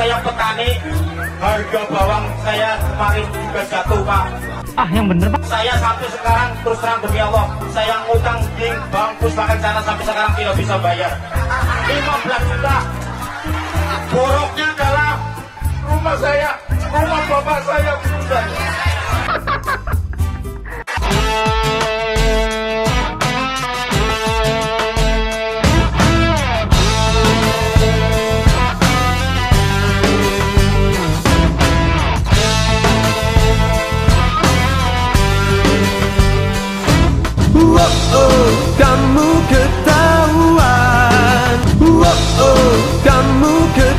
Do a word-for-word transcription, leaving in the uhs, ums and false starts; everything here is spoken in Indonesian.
saya petani, harga bawang saya kemarin juga jatuh Pak. Ah, yang bener Pak. Saya sampai sekarang terus terang demi Allah, saya ngutang di Bank Puspakan sana sampai sekarang tidak bisa bayar. lima belas juta. Boroknya adalah rumah saya, rumah bapak saya sudah. Oh, kamu ketahuan. Oh, oh, kamu ketahuan.